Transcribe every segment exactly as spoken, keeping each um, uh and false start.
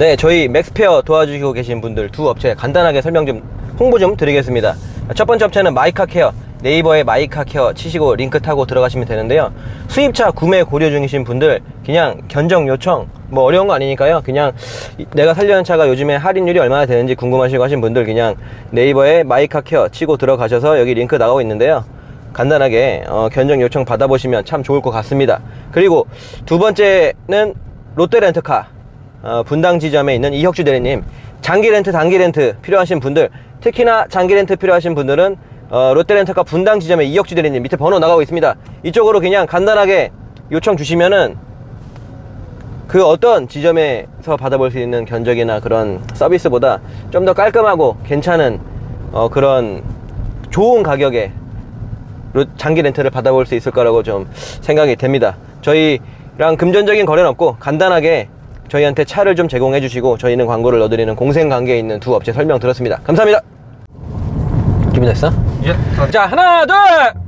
네, 저희 맥스페어 도와주시고 계신 분들 두 업체 간단하게 설명 좀 홍보 좀 드리겠습니다. 첫 번째 업체는 마이카케어, 네이버에 마이카케어 치시고 링크 타고 들어가시면 되는데요. 수입차 구매 고려 중이신 분들 그냥 견적 요청, 뭐 어려운 거 아니니까요. 그냥 내가 살려는 차가 요즘에 할인율이 얼마나 되는지 궁금하시고 하신 분들 그냥 네이버에 마이카케어 치고 들어가셔서 여기 링크 나가고 있는데요. 간단하게 어, 견적 요청 받아보시면 참 좋을 것 같습니다. 그리고 두 번째는 롯데렌터카 어, 분당 지점에 있는 이혁주 대리님, 장기 렌트 단기 렌트 필요하신 분들, 특히나 장기 렌트 필요하신 분들은 어, 롯데렌터카 분당 지점에 이혁주 대리님 밑에 번호 나가고 있습니다. 이쪽으로 그냥 간단하게 요청 주시면은 그 어떤 지점에서 받아볼 수 있는 견적이나 그런 서비스보다 좀 더 깔끔하고 괜찮은 어, 그런 좋은 가격에 장기 렌트를 받아볼 수 있을 거라고 좀 생각이 됩니다. 저희랑 금전적인 거래는 없고 간단하게 저희한테 차를 좀 제공해 주시고 저희는 광고를 넣어드리는 공생관계에 있는 두 업체 설명 들었습니다. 감사합니다. 준비됐어? 예. 자, 하나 둘.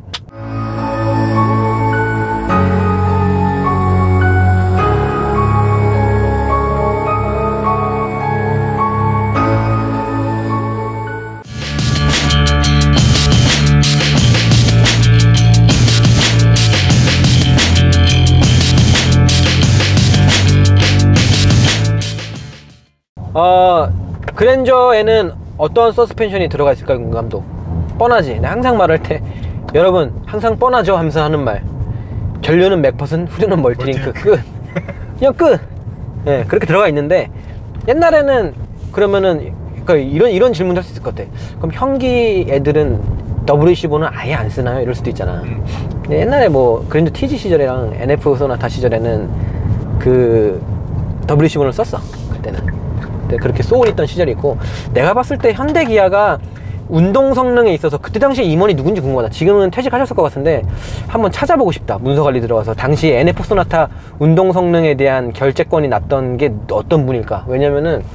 어, 그랜저에는 어떤 서스펜션이 들어가 있을까요, 감독? 뻔하지. 내가 항상 말할 때 여러분 항상 뻔하죠 하면서 하는 말, 전류는 맥퍼슨, 후륜은 멀티링크. 끝. 그냥 끝. 예, 네, 그렇게 들어가 있는데 옛날에는 그러면은 그러니까 이런 이런 질문도 할 수 있을 것 같아. 그럼 형기 애들은 더블유 십오는 아예 안 쓰나요? 이럴 수도 있잖아. 근데 옛날에 뭐 그랜저 티지 시절이랑 엔에프 소나타 시절에는 그 더블유 십오를 썼어. 그때는 그렇게 소울 있던 시절이 있고, 내가 봤을 때 현대 기아가 운동 성능에 있어서 그때 당시에 임원이 누군지 궁금하다. 지금은 퇴직하셨을 것 같은데 한번 찾아보고 싶다. 문서관리 들어가서 당시 엔에프 소나타 운동 성능에 대한 결재권이 났던 게 어떤 분일까. 왜냐면은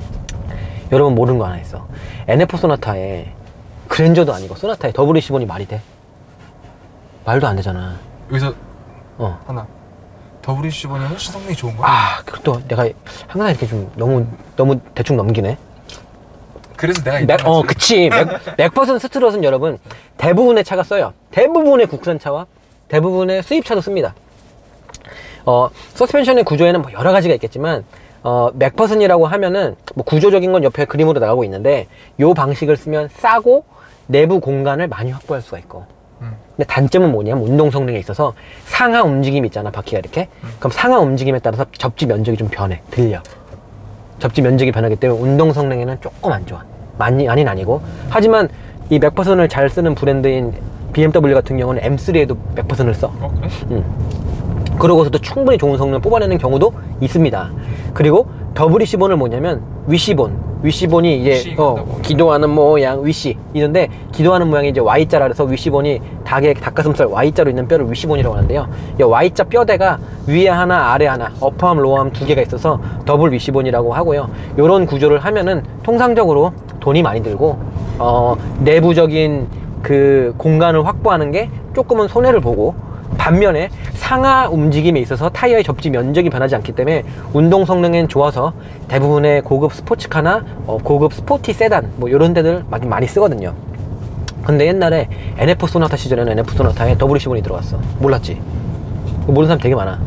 여러분 모르는 거 하나 있어. 엔에프 소나타에 그랜저도 아니고 소나타에 더블유 십오이 말이 돼? 말도 안 되잖아. 여기서 어 하나, 더블유 십오이 훨씬 성능이 좋은 거야? 아, 그것도 내가 항상 이렇게 좀 너무 너무 대충 넘기네. 그래서 내가 맥, 어 그치. 맥, 맥퍼슨 스트롯은 여러분 대부분의 차가 써요. 대부분의 국산차와 대부분의 수입차도 씁니다. 어 서스펜션의 구조에는 뭐 여러 가지가 있겠지만 어 맥퍼슨이라고 하면은 뭐 구조적인 건 옆에 그림으로 나가고 있는데, 요 방식을 쓰면 싸고 내부 공간을 많이 확보할 수가 있고, 근데 단점은 뭐냐면 운동 성능에 있어서 상하 움직임이 있잖아, 바퀴가 이렇게. 음. 그럼 상하 움직임에 따라서 접지 면적이 좀 변해, 들려. 접지 면적이 변하기 때문에 운동 성능에는 조금 안 좋아. 많이 아닌 아니고. 하지만 이 맥퍼슨을 잘 쓰는 브랜드인 비엠더블유 같은 경우는 엠 쓰리에도 맥퍼슨을 써. 어, 그래? 음. 그러고서도 충분히 좋은 성능을 뽑아내는 경우도 있습니다. 그리고 더블유 십오는 뭐냐면 위시본, 위시본이 이제 어, 기도하는 모양 위시 있는데, 기도하는 모양이 이제 Y자라 그래서 위시본이 닭의 닭가슴살 Y자로 있는 뼈를 위시본이라고 하는데요. 이 Y자 뼈대가 위에 하나 아래 하나, 어퍼암 로어암 두 개가 있어서 더블 위시본이라고 하고요. 요런 구조를 하면은 통상적으로 돈이 많이 들고 어, 내부적인 그 공간을 확보하는 게 조금은 손해를 보고, 반면에 상하 움직임에 있어서 타이어의 접지 면적이 변하지 않기 때문에 운동 성능엔 좋아서 대부분의 고급 스포츠카나 어, 고급 스포티 세단 뭐 이런 데들 많이, 많이 쓰거든요. 근데 옛날에 엔에프 소나타 시절에는 엔에프 소나타에 더블유 십오이 들어갔어. 몰랐지? 모르는 사람 되게 많아.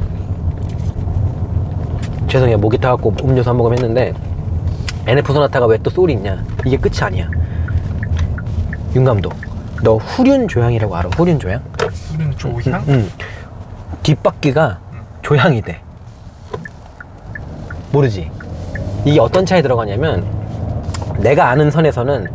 죄송해요, 목이 타갖고 음료수 한 모금 했는데, 엔에프 소나타가 왜 또 소울이 있냐, 이게 끝이 아니야. 윤감독, 너 후륜 조향이라고 알아? 후륜 조향? 후륜 조향? 응, 응. 뒷바퀴가 응. 조향이 돼. 모르지? 이게 어떤 차에 들어가냐면, 내가 아는 선에서는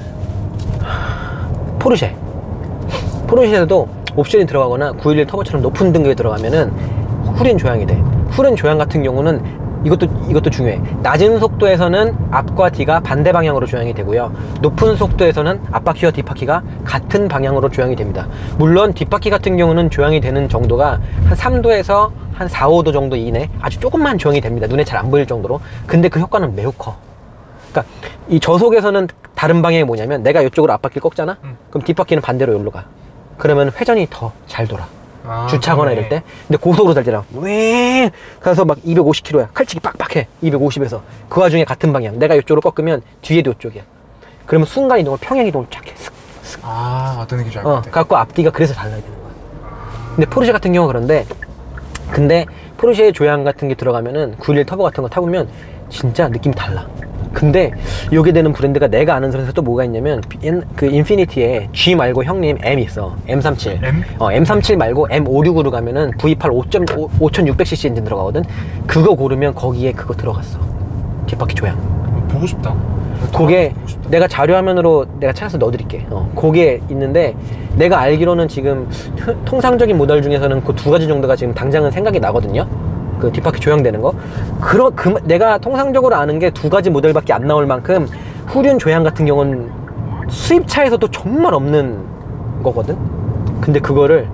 포르쉐 포르쉐에도 옵션이 들어가거나 구일일 터보처럼 높은 등급에 들어가면은 후륜 조향이 돼. 후륜 조향 같은 경우는 이것도 이것도 중요해. 낮은 속도에서는 앞과 뒤가 반대 방향으로 조향이 되고요, 높은 속도에서는 앞바퀴와 뒷바퀴가 같은 방향으로 조향이 됩니다. 물론 뒷바퀴 같은 경우는 조향이 되는 정도가 한 삼 도에서 한 사, 오 도 정도 이내 아주 조금만 조향이 됩니다. 눈에 잘 안 보일 정도로. 근데 그 효과는 매우 커. 그러니까 이 저속에서는 다른 방향이 뭐냐면, 내가 이쪽으로 앞바퀴를 꺾잖아? 음. 그럼 뒷바퀴는 반대로 여기로 가. 그러면 회전이 더 잘 돌아. 아, 주차하거나 그러네. 이럴 때. 근데 고속으로 달잖아. 왜 가서 막 이백오십 킬로미터야. 칼치기 빡빡해. 이백오십에서. 그 와중에 같은 방향. 내가 이쪽으로 꺾으면 뒤에도 이쪽이야. 그러면 순간 이동을 평행 이동을 쫙 해. 쓱, 쓱. 아, 어떤 느낌인지 알 것 어, 같아. 갖고 앞뒤가 그래서 달라야 되는 거야. 근데 포르쉐 같은 경우 그런데 근데 포르쉐의 조향 같은 게 들어가면은 구백십일 터보 같은 거 타보면 진짜 느낌이 달라. 근데 요게 되는 브랜드가 내가 아는 선에서 또 뭐가 있냐면 옛- 그 인피니티에 G 말고 형님 M 있어. 엠 삼십칠. M? 어, 엠 삼십칠 말고 엠 오십육으로 가면은 브이 에이트팔 오천육백 씨씨 엔진 들어가거든. 그거 고르면 거기에 그거 들어갔어. 뒷바퀴 조향. 어, 보고 싶다. 그게 보고 싶다. 내가 자료 화면으로 내가 찾아서 넣어드릴게. 어, 그게 있는데 내가 알기로는 지금 통상적인 모델 중에서는 그 두 가지 정도가 지금 당장은 생각이 나거든요. 그 뒷바퀴 조향되는 거. 그러, 그, 내가 통상적으로 아는 게 두 가지 모델밖에 안 나올 만큼 후륜 조향 같은 경우는 수입차에서도 정말 없는 거거든. 근데 그거를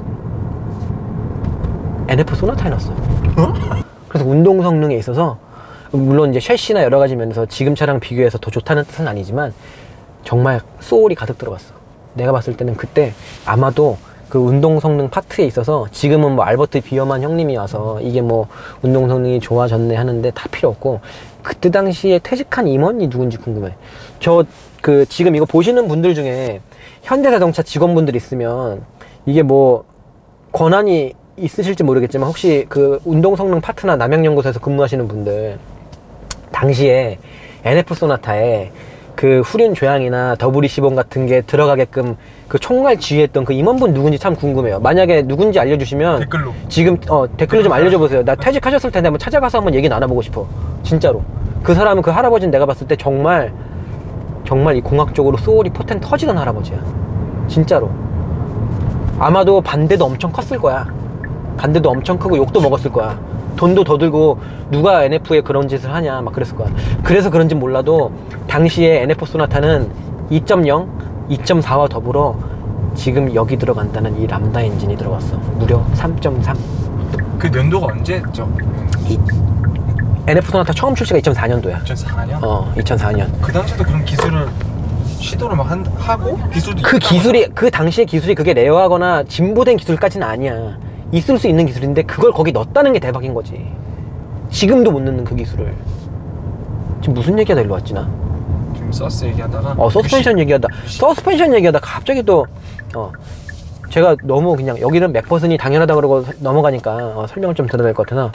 엔에프 소나타에 넣었어. 그래서 운동 성능에 있어서 물론 이제 셰시나 여러 가지 면에서 지금 차랑 비교해서 더 좋다는 뜻은 아니지만 정말 소울이 가득 들어갔어. 내가 봤을 때는 그때 아마도 그 운동 성능 파트에 있어서 지금은 뭐 알버트 비어만 형님이 와서 이게 뭐 운동 성능이 좋아졌네 하는데 다 필요 없고 그때 당시에 퇴직한 임원이 누군지 궁금해. 저 그 지금 이거 보시는 분들 중에 현대자동차 직원분들 있으면 이게 뭐 권한이 있으실지 모르겠지만 혹시 그 운동 성능 파트나 남양연구소에서 근무하시는 분들 당시에 엔에프 소나타에 그 후륜 조향이나 더블이십원 같은 게 들어가게끔 그 총괄 지휘했던 그 임원분 누군지 참 궁금해요. 만약에 누군지 알려주시면 댓글로. 지금 어 댓글로 좀 알려줘 보세요. 나 퇴직하셨을 텐데 한번 찾아가서 한번 얘기 나눠보고 싶어. 진짜로. 그 사람은 그 할아버지는 내가 봤을 때 정말 정말 이 공학적으로 소울이 포텐 터지던 할아버지야. 진짜로. 아마도 반대도 엄청 컸을 거야. 반대도 엄청 크고 욕도 먹었을 거야. 돈도 더 들고 누가 엔에프에 그런 짓을 하냐 막 그랬을 거야. 그래서 그런지 몰라도 당시에 엔에프 소나타는 이 점 영, 이 점 사와 더불어 지금 여기 들어간다는 이 람다 엔진이 들어갔어. 무려 삼 점 삼. 그 연도가 언제죠? 이, 엔에프 소나타 처음 출시가 이천사 년도야. 이천사 년? 어, 이천사 년. 그 당시에도 그런 기술을 시도를 막 한, 하고 기술도 그 있다고 기술이 그 당시의 기술이 그게 레어하거나 진보된 기술까지는 아니야. 있을 수 있는 기술인데 그걸 거기 넣었다는 게 대박인 거지. 지금도 못 넣는 그 기술을. 지금 무슨 얘기하다 일로 왔지 나? 지금 서스 얘기하다가 어 서스펜션 얘기하다 서스펜션 얘기하다 갑자기 또 어 제가 너무 그냥 여기는 맥퍼슨이 당연하다 그러고 넘어가니까 어, 설명을 좀 드려야 될 것 같아서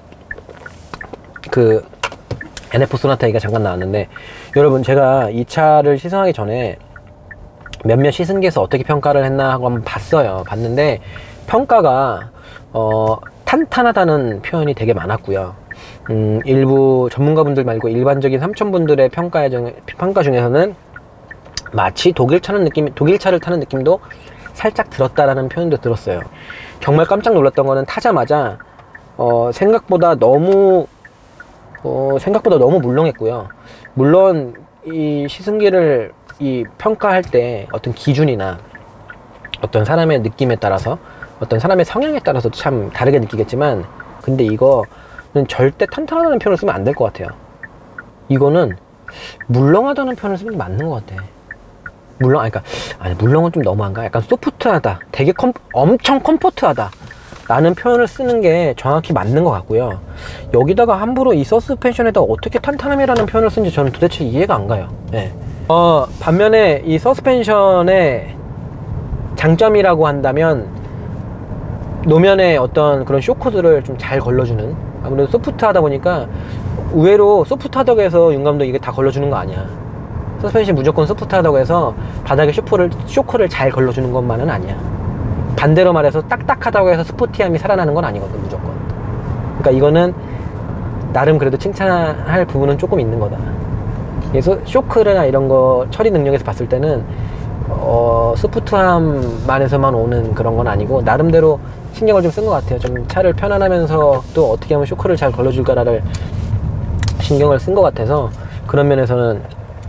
그 엔에프 소나타 얘기가 잠깐 나왔는데 여러분 제가 이 차를 시승하기 전에 몇몇 시승기에서 어떻게 평가를 했나 하고 한번 봤어요. 봤는데 평가가 어 탄탄하다는 표현이 되게 많았고요. 음, 일부 전문가분들 말고 일반적인 삼촌분들의 평가, 평가 중에서는 마치 독일 차는 느낌, 독일 차를 타는 느낌도 살짝 들었다라는 표현도 들었어요. 정말 깜짝 놀랐던 거는 타자마자 어, 생각보다 너무 어, 생각보다 너무 물렁했고요. 물론 이 시승기를 이 평가할 때 어떤 기준이나 어떤 사람의 느낌에 따라서 어떤 사람의 성향에 따라서 참 다르게 느끼겠지만 근데 이거는 절대 탄탄하다는 표현을 쓰면 안 될 것 같아요. 이거는 물렁하다는 표현을 쓰는 게 맞는 것 같아. 물렁, 아니, 그러니까 아니 물렁은 좀 너무한가? 약간 소프트하다, 되게 컴, 엄청 컴포트하다 라는 표현을 쓰는 게 정확히 맞는 것 같고요. 여기다가 함부로 이 서스펜션에다 어떻게 탄탄함이라는 표현을 쓴지 저는 도대체 이해가 안 가요. 네. 어, 반면에 이 서스펜션의 장점이라고 한다면 노면에 어떤 그런 쇼크들을 좀 잘 걸러주는, 아무래도 소프트하다 보니까 의외로 소프트하다고 해서 윤감도 이게 다 걸러주는 거 아니야. 서스펜션이 무조건 소프트하다고 해서 바닥에 쇼크를, 쇼크를 잘 걸러주는 것만은 아니야. 반대로 말해서 딱딱하다고 해서 스포티함이 살아나는 건 아니거든, 무조건. 그러니까 이거는 나름 그래도 칭찬할 부분은 조금 있는 거다. 그래서 쇼크나 이런 거 처리 능력에서 봤을 때는 어, 소프트함만에서만 오는 그런 건 아니고 나름대로 신경을 좀 쓴 것 같아요. 좀 차를 편안하면서 또 어떻게 하면 쇼크를 잘 걸러줄까를 신경을 쓴 것 같아서 그런 면에서는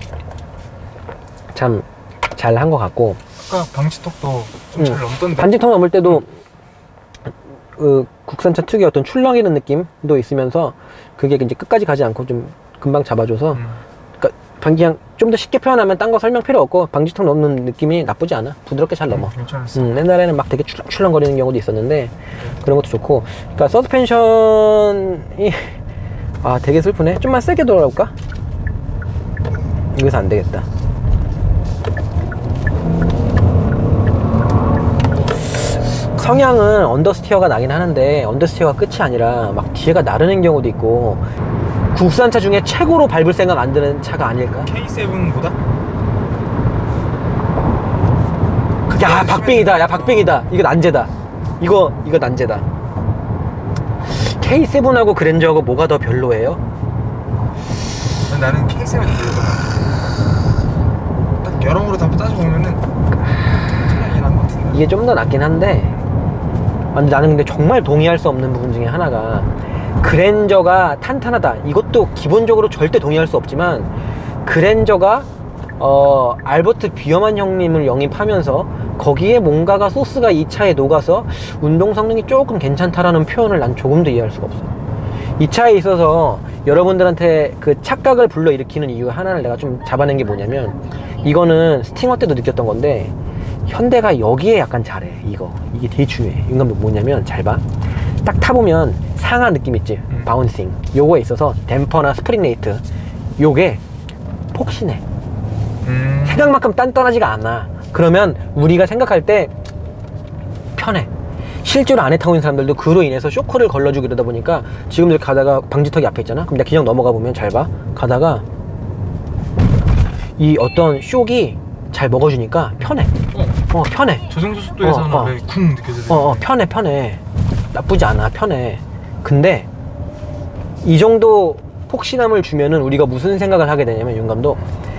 참 잘 한 것 같고, 아까 방지턱도 좀 잘 음. 넘던데. 반지턱 넘을 때도 그 국산차 특유의 어떤 출렁이는 느낌도 있으면서 그게 이제 끝까지 가지 않고 좀 금방 잡아줘서 음. 그러니까 그냥 좀 더 쉽게 표현하면 딴 거 설명 필요 없고 방지턱 넘는 느낌이 나쁘지 않아. 부드럽게 잘 넘어. 음, 괜찮았어. 음, 옛날에는 막 되게 출렁출렁거리는 경우도 있었는데 그런 것도 좋고. 그러니까 서스펜션이 아 되게 슬프네. 좀만 세게 돌아볼까? 여기서 안 되겠다. 성향은 언더스티어가 나긴 하는데 언더스티어가 끝이 아니라 막 뒤에가 나르는 경우도 있고 국산차 중에 최고로 밟을 생각 안 드는 차가 아닐까? 케이 세븐보다? 야 박빙이다. 야 박빙이다. 이거 난제다. 이거 이거 난제다. 케이 세븐하고 그랜저하고 뭐가 더 별로예요? 나는 케이 세븐이 별로다. 딱 여러모로 다 따져보면은 차라리 난것 같은데. 이게 좀 더 낫긴 한데 근데 나는 근데 정말 동의할 수 없는 부분 중에 하나가 그랜저가 탄탄하다. 이것도 기본적으로 절대 동의할 수 없지만 그랜저가 어, 알버트 비어만 형님을 영입하면서 거기에 뭔가가 소스가 이 차에 녹아서 운동 성능이 조금 괜찮다라는 표현을 난 조금도 이해할 수가 없어. 이 차에 있어서 여러분들한테 그 착각을 불러일으키는 이유 하나를 내가 좀 잡아낸 게 뭐냐면 이거는 스팅어 때도 느꼈던 건데 현대가 여기에 약간 잘해. 이거 이게 되게 중요해. 이건 뭐냐면 잘 봐. 딱 타보면 상하 느낌 있지. 음. 바운싱 요거에 있어서 댐퍼나 스프링 레이트 요게 폭신해. 음. 생각만큼 단단하지가 않아. 그러면 우리가 생각할 때 편해. 실제로 안에 타고 있는 사람들도 그로 인해서 쇼크를 걸러주고 이러다 보니까 지금들 가다가 방지턱이 앞에 있잖아. 그럼 내가 그냥 넘어가 보면 잘 봐. 가다가 이 어떤 쇼기 잘 먹어주니까 편해. 어, 어 편해. 저 정도 속도에서는 어, 어. 왜 쿵 느껴지지? 어, 어 편해 편해. 나쁘지 않아. 편해. 근데 이 정도 폭신함을 주면은 우리가 무슨 생각을 하게 되냐면 윤감도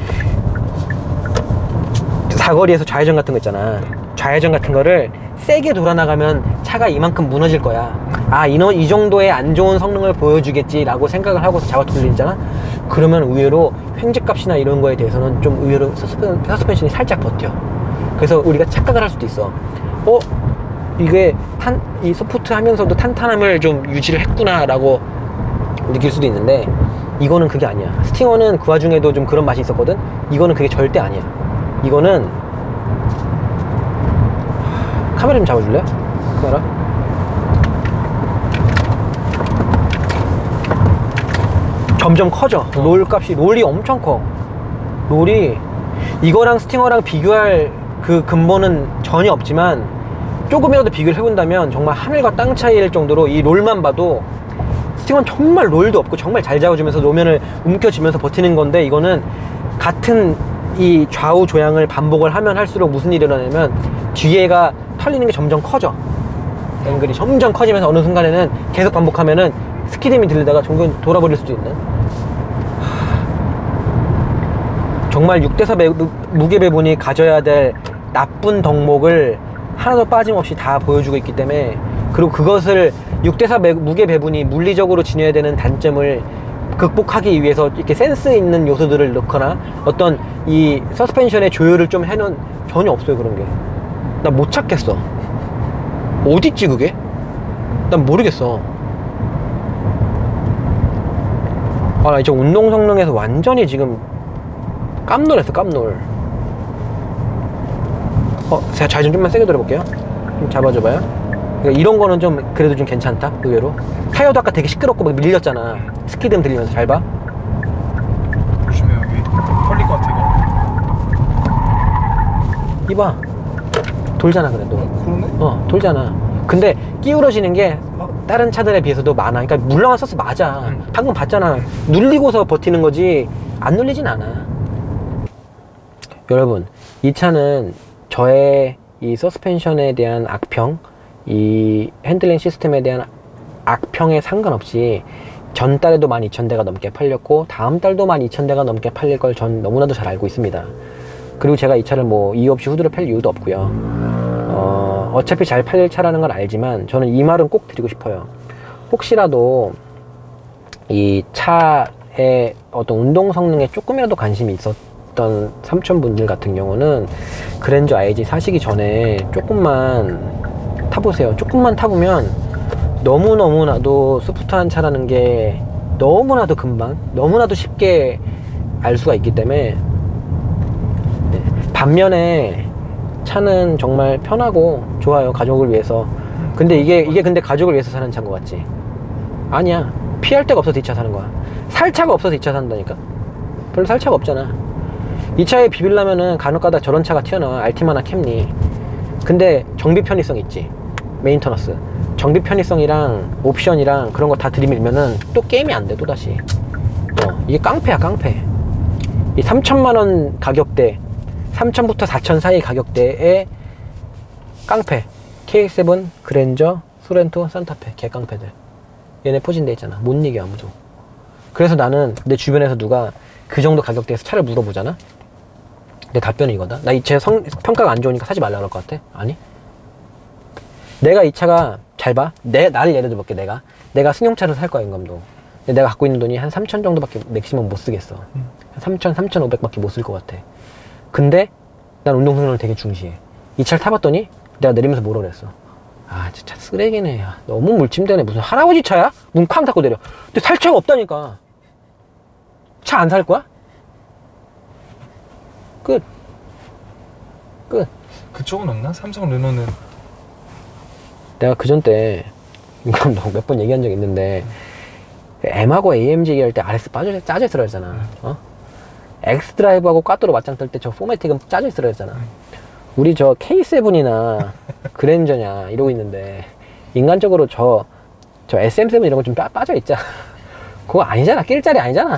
사거리에서 좌회전 같은 거 있잖아. 좌회전 같은 거를 세게 돌아나가면 차가 이만큼 무너질 거야. 아, 이, 이 정도의 안 좋은 성능을 보여주겠지 라고 생각을 하고 잡아 돌리잖아. 그러면 의외로 횡재값이나 이런 거에 대해서는 좀 의외로 서스펜, 서스펜션이 살짝 버텨. 그래서 우리가 착각을 할 수도 있어. 어? 이게 탄, 이 소프트 하면서도 탄탄함을 좀 유지를 했구나 라고 느낄 수도 있는데 이거는 그게 아니야. 스팅어는 그 와중에도 좀 그런 맛이 있었거든. 이거는 그게 절대 아니야. 이거는 카메라 좀 잡아줄래? 카메라. 점점 커져. 어. 롤 값이 롤이 엄청 커. 롤이 이거랑 스팅어랑 비교할 그 근본은 전혀 없지만 조금이라도 비교를 해본다면 정말 하늘과 땅 차이일 정도로 이 롤만 봐도 스팅어는 정말 롤도 없고 정말 잘 잡아주면서 노면을 움켜쥐면서 버티는 건데 이거는 같은 이 좌우 조향을 반복을 하면 할수록 무슨 일이 일어나냐면 뒤에가 털리는 게 점점 커져. 앵글이 점점 커지면서 어느 순간에는 계속 반복하면은 스키드미 들리다가 종종 돌아버릴 수도 있는. 정말 육 대 사 무게 배분이 가져야 될 나쁜 덕목을 하나도 빠짐없이 다 보여주고 있기 때문에, 그리고 그것을 육 대 사 무게 배분이 물리적으로 지녀야 되는 단점을 극복하기 위해서 이렇게 센스 있는 요소들을 넣거나 어떤 이 서스펜션의 조율을 좀 해놓은, 전혀 없어요 그런 게. 나 못 찾겠어. 어딨지 그게? 난 모르겠어. 아, 나 지금 운동 성능에서 완전히 지금 깜놀했어. 깜놀. 어, 제가 좌회전 좀만 세게 돌려볼게요. 좀 잡아줘봐요. 그러니까 이런 거는 좀 그래도 좀 괜찮다 의외로. 타이어도 아까 되게 시끄럽고 막 밀렸잖아. 스키드음 들리면서. 잘 봐. 조심해, 여기 털릴 것 같아 이거. 이봐, 돌잖아 그래도. 그러네? 어, 돌잖아. 근데 기울어지는 게 다른 차들에 비해서도 많아. 그러니까 물렁한 서스 맞아. 응. 방금 봤잖아. 눌리고서 버티는 거지 안 눌리진 않아. 여러분, 이 차는 저의 이 서스펜션에 대한 악평, 이 핸들링 시스템에 대한 악평에 상관없이 전달에도 만 이천 대가 넘게 팔렸고 다음 달도 만 이천 대가 넘게 팔릴 걸 전 너무나도 잘 알고 있습니다. 그리고 제가 이 차를 뭐 이유 없이 후드로 팔 이유도 없고요. 어, 어차피 잘 팔릴 차라는 걸 알지만 저는 이 말은 꼭 드리고 싶어요. 혹시라도 이 차의 어떤 운동 성능에 조금이라도 관심이 있었던 삼촌분들 같은 경우는 그랜저 아이지 사시기 전에 조금만 타보세요. 조금만 타보면 너무너무나도 소프트한 차라는 게 너무나도 금방, 너무나도 쉽게 알 수가 있기 때문에. 네. 반면에 차는 정말 편하고 좋아요, 가족을 위해서. 근데 이게 이게 근데 가족을 위해서 사는 차인 것 같지? 아니야. 피할 데가 없어서 이 차 사는 거야. 살 차가 없어서 이 차 산다니까. 별로 살 차가 없잖아. 이 차에 비빌려면은 간혹가다 저런 차가 튀어나와. 알티마나 캠리. 근데 정비 편의성 있지. 메인터너스 정비 편의성이랑 옵션이랑 그런 거 다 들이밀면은 또 게임이 안 돼. 또다시 어, 이게 깡패야, 깡패. 이 삼천만 원 가격대, 삼천부터 사천 사이 가격대의 깡패. 케이엑스 세븐, 그랜저, 소렌토, 산타페. 개 깡패들. 얘네 포진돼 있잖아. 못 이겨 아무도. 그래서 나는 내 주변에서 누가 그 정도 가격대에서 차를 물어보잖아. 내 답변이 이거다. 나 이 차 성 평가가 안 좋으니까 사지 말라 그럴 것 같아? 아니, 내가 이 차가 잘 봐. 내 나를 예를 들어볼게. 내가 내가 승용차를 살 거야, 인감도. 근데 내가 갖고 있는 돈이 한 삼천 정도밖에 맥시멈 못 쓰겠어. 음. 한 삼천, 삼천오백밖에 못 쓸 것 같아. 근데 난 운동 성능을 되게 중시해. 이 차를 타봤더니 내가 내리면서 뭐라 그랬어? 아, 진짜 쓰레기네. 야, 너무 물침대네. 무슨 할아버지 차야? 문 쾅 닫고 내려. 근데 살 차가 없다니까. 차 안 살 거야? 끝. 끝. 그쪽은 없나? 삼성 르노는. 내가 그전 때 이거 몇 번 얘기한 적 있는데, M하고 에이엠지 얘기할 때 알에스 빠져 짜져 있으라 했잖아. 어? X 드라이브하고 꽈또로 맞짱 뜰 때 저 포매틱은 짜져 있으라 했잖아. 우리 저 케이 세븐이나 그랜저냐 이러고 있는데, 인간적으로 저 저 에스엠 세븐 이런 거 좀 빠져 있자. 그거 아니잖아. 낄 자리 아니잖아.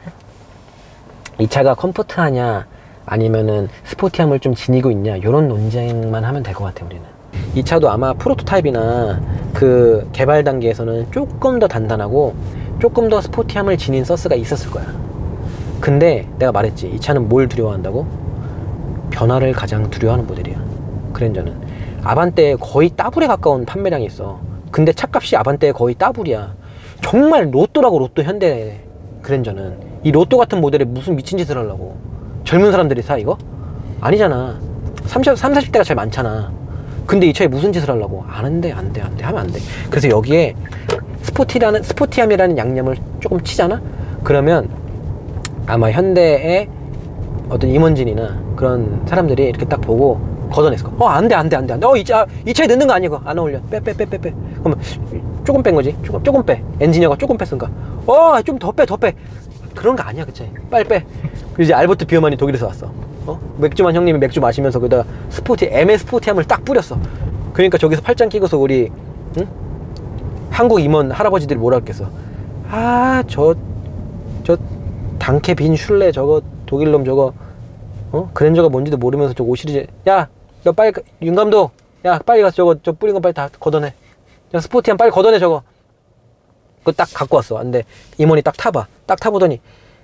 이 차가 컴포트하냐 아니면은 스포티함을 좀 지니고 있냐, 요런 논쟁만 하면 될 것 같아. 우리는 이 차도 아마 프로토타입이나 그 개발 단계에서는 조금 더 단단하고 조금 더 스포티함을 지닌 서스가 있었을 거야. 근데 내가 말했지, 이 차는 뭘 두려워한다고? 변화를 가장 두려워하는 모델이야. 그랜저는 아반떼에 거의 더블에 가까운 판매량이 있어. 근데 차값이 아반떼에 거의 더블이야. 정말 로또라고. 로또. 현대 그랜저는 이 로또 같은 모델에 무슨 미친 짓을 하려고. 젊은 사람들이 사 이거? 아니잖아. 삼십, 사십 대가 제일 많잖아. 근데 이 차에 무슨 짓을 하려고. 안 한대, 안 돼, 안 돼, 하면 안 돼. 그래서 여기에 스포티라는, 스포티함이라는 양념을 조금 치잖아? 그러면 아마 현대의 어떤 임원진이나 그런 사람들이 이렇게 딱 보고 걷어냈을 거야. 어, 안 돼, 안 돼, 안 돼, 안 돼. 어, 이 차, 이 차에 넣는 거 아니고. 안 어울려. 빼, 빼, 빼, 빼, 빼. 그러면 조금 뺀 거지. 조금, 조금 빼. 엔지니어가 조금 뺐으니까. 어, 좀 더 빼, 더 빼. 그런 거 아니야, 그치? 빨리 빼. 그리고 이제 알버트 비어만이 독일에서 왔어. 어? 맥주만 형님이 맥주 마시면서 거기다 스포티, 엠의 스포티함을 딱 뿌렸어. 그러니까 저기서 팔짱 끼고서 우리, 응? 한국 임원 할아버지들이 뭐라 했겠어. 아, 저, 저, 당캐 빈 슐레 저거, 독일놈 저거, 어? 그랜저가 뭔지도 모르면서 저거 오시리즈. 야, 너 빨리, 윤 감독. 야, 빨리 가서 저거, 저 뿌린 거 빨리 다 걷어내. 야, 스포티함 빨리 걷어내, 저거. 그거 딱 갖고 왔어. 근데 임원이 딱 타봐. 딱 타보더니,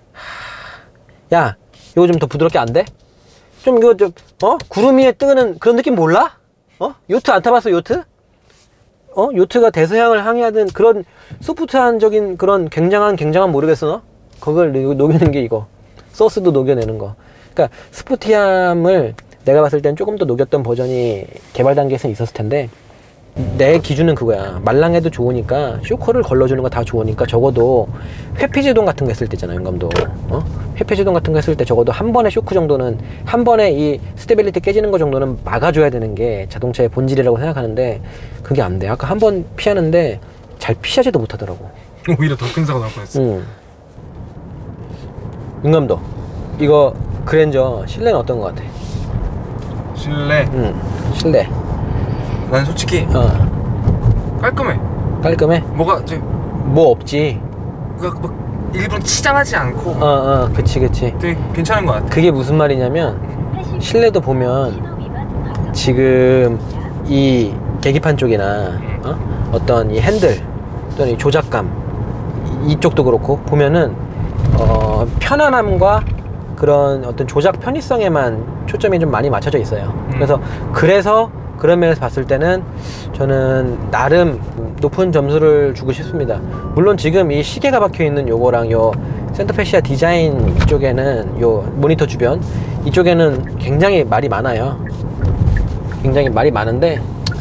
하... 야, 이거 좀 더 부드럽게 안 돼? 좀 이거 좀, 어? 구름 위에 뜨는 그런 느낌 몰라? 어? 요트 안 타봤어, 요트? 어? 요트가 대서양을 항해하는 그런 소프트한적인 그런 굉장한, 굉장한 모르겠어, 너? 그걸 녹여낸 게 이거. 소스도 녹여내는 거. 그러니까 스포티함을 내가 봤을 땐 조금 더 녹였던 버전이 개발 단계에서 있었을 텐데, 내 기준은 그거야. 말랑해도 좋으니까, 쇼커를 걸러주는 거 다 좋으니까 적어도 회피제동 같은 거 했을 때잖아, 영감도. 어? 회피제동 같은 거 했을 때 적어도 한 번의 쇼크 정도는, 한 번에 이 스테빌리티 깨지는 거 정도는 막아줘야 되는 게 자동차의 본질이라고 생각하는데, 그게 안 돼. 아까 한 번 피하는데 잘 피하지도 못하더라고. 오히려 더 큰 사고 날 뻔했어. 응. 윤감도, 이거 그랜저 실내는 어떤 거 같아? 실내? 응, 실내. 난 솔직히 어, 깔끔해. 깔끔해? 뭐가 저, 뭐 없지. 막, 막 일부러 치장하지 않고 어, 어, 그치, 그치. 되게 괜찮은 것 같아. 그게 무슨 말이냐면, 실내도 보면 지금 이 계기판 쪽이나 어? 어떤 이 핸들 또는 이 조작감, 이, 이쪽도 그렇고 보면은 어, 편안함과 그런 어떤 조작 편의성에만 초점이 좀 많이 맞춰져 있어요. 음. 그래서 그래서 그런 면에서 봤을 때는 저는 나름 높은 점수를 주고 싶습니다. 물론 지금 이 시계가 박혀 있는 요거랑 요 센터페시아 디자인 이쪽에는, 요 모니터 주변 이쪽에는 굉장히 말이 많아요. 굉장히 말이 많은데,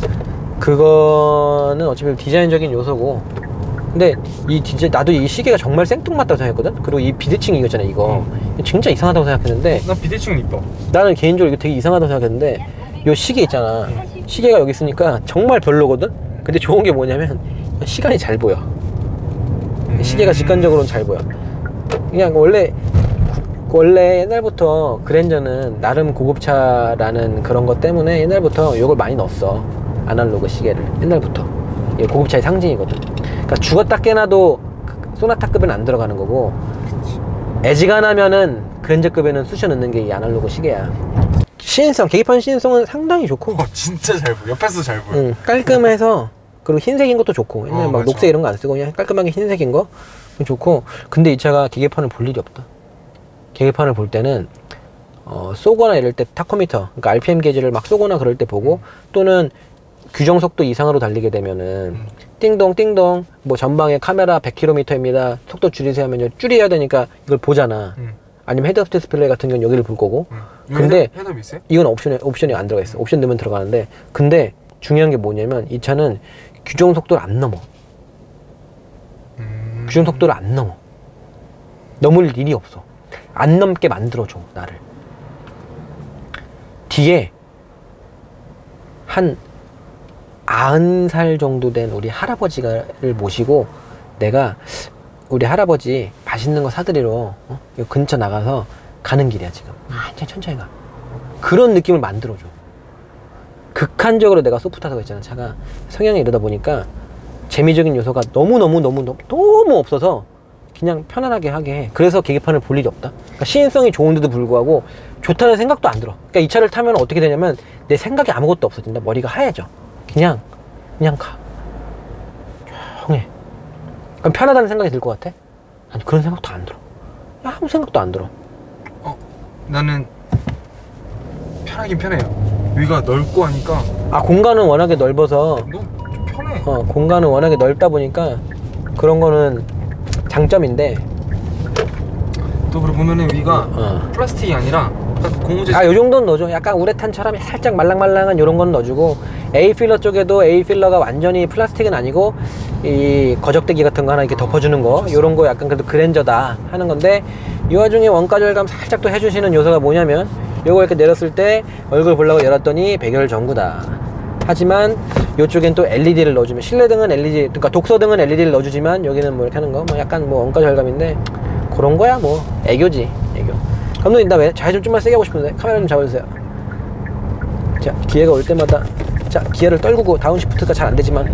그거는 어차피 디자인적인 요소고, 근데 이 디자, 나도 이 시계가 정말 생뚱맞다고 생각했거든. 그리고 이 비대칭 이거잖아, 이거. 진짜 이상하다고 생각했는데 난 비대칭은 이뻐. 나는 개인적으로 이거 되게 이상하다고 생각했는데 요 시계 있잖아. 시계가 여기 있으니까 정말 별로거든? 근데 좋은 게 뭐냐면 시간이 잘 보여. 시계가 직관적으로는 잘 보여. 그냥 원래 원래 옛날부터 그랜저는 나름 고급차라는 그런 것 때문에 옛날부터 이걸 많이 넣었어. 아날로그 시계를 옛날부터. 이게 고급차의 상징이거든. 그러니까 죽었다 깨나도 소나타급은 안 들어가는 거고 애지간하면은 그랜저급에는 쑤셔 넣는 게 이 아날로그 시계야. 시인성, 계기판 시인성은 상당히 좋고 어, 진짜 잘 보여. 옆에서 잘 보여. 응, 깔끔해서 그리고 흰색인 것도 좋고 옛날에 어, 막 맞아. 녹색 이런 거 안 쓰고 그냥 깔끔하게 흰색인 거 좋고. 근데 이 차가 계기판을 볼 일이 없다. 계기판을 볼 때는 어, 쏘거나 이럴 때 타코미터, 그러니까 알피엠 게이지를 막 쏘거나 그럴 때 보고 또는 규정 속도 이상으로 달리게 되면은 음. 띵동 띵동 뭐 전방에 카메라 백 킬로미터입니다. 속도 줄이세요 하면 줄여야 되니까 이걸 보잖아. 음. 아니면 헤드업 디스플레이 같은 경우는 여기를 볼 거고. 음. 근데 헤드, 헤드업 있어요? 이건 옵션에, 옵션이 안 들어가 있어. 옵션 넣으면 들어가는데 근데 중요한 게 뭐냐면 이 차는 규정 속도를 안 넘어. 음. 규정 속도를 안 넘어. 넘을 일이 없어. 안 넘게 만들어줘 나를. 뒤에 한 아흔 살 정도 된 우리 할아버지를 모시고 내가 우리 할아버지 맛있는 거 사드리러 어? 이 근처 나가서 가는 길이야 지금. 한참 천천히 가. 그런 느낌을 만들어줘. 극한적으로 내가 소프트하다고 했잖아. 차가 성향이 이러다 보니까 재미적인 요소가 너무너무너무 너무, 너무 없어서 그냥 편안하게 하게 해. 그래서 계기판을 볼 일이 없다. 그러니까 시인성이 좋은데도 불구하고 좋다는 생각도 안 들어. 그러니까 이 차를 타면 어떻게 되냐면 내 생각이 아무것도 없어진다. 머리가 하얘져. 그냥 그냥 가. 조용해. 그럼 편하다는 생각이 들 것 같아? 아니 그런 생각도 안 들어. 아무 생각도 안 들어. 어, 나는 편하긴 편해요. 여기가 넓고 하니까 아 공간은 워낙에 넓어서 너무 좀 편해. 어 공간은 워낙에 넓다 보니까 그런 거는 장점인데 또 그리고 보면은 위가 어. 플라스틱이 아니라 약간 고무재. 아, 요 정도는 넣어줘. 약간 우레탄처럼 살짝 말랑말랑한 요런 건 넣어주고 A 필러 쪽에도 A 필러가 완전히 플라스틱은 아니고 이 거적대기 같은 거 하나 이렇게 덮어주는 거 요런 거 약간 그래도 그랜저다 하는 건데 이 와중에 원가 절감 살짝 또 해주시는 요소가 뭐냐면 요거 이렇게 내렸을 때 얼굴 보려고 열었더니 백열 전구다. 하지만 요쪽엔 또 엘이디를 넣어주면 실내등은 엘이디, 그러니까 독서등은 엘이디를 넣어주지만 여기는 뭐 이렇게 하는 거 뭐 약간 뭐 원가 절감인데 그런 거야 뭐 애교지 애교. 감독님 나 왜 좌회 좀 좀만 세게 하고 싶은데 카메라 좀 잡아주세요. 자 기회가 올 때마다 자 기어를 떨구고 다운시프트가 잘 안되지만